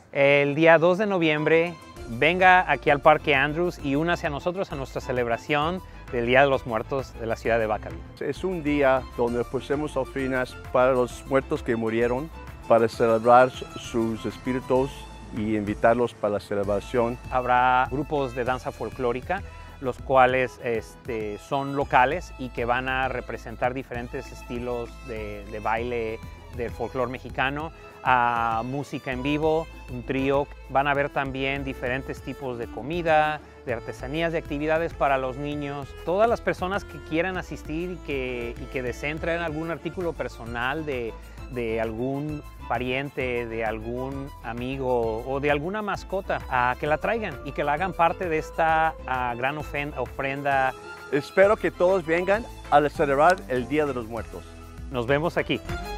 El día 2 de noviembre, venga aquí al Parque Andrews y únase a nosotros a nuestra celebración del Día de los Muertos de la ciudad de Vacaville. Es un día donde ofrecemos ofrendas para los muertos que murieron, para celebrar sus espíritus y invitarlos para la celebración. Habrá grupos de danza folclórica, los cuales son locales y que van a representar diferentes estilos de baile del folclore mexicano, a música en vivo, un trío. Van a haber también diferentes tipos de comida, de artesanías, de actividades para los niños. Todas las personas que quieran asistir y que deseen traer algún artículo personal de algún pariente, de algún amigo o de alguna mascota, que la traigan y que la hagan parte de esta gran ofrenda. Espero que todos vengan a celebrar el Día de los Muertos. Nos vemos aquí.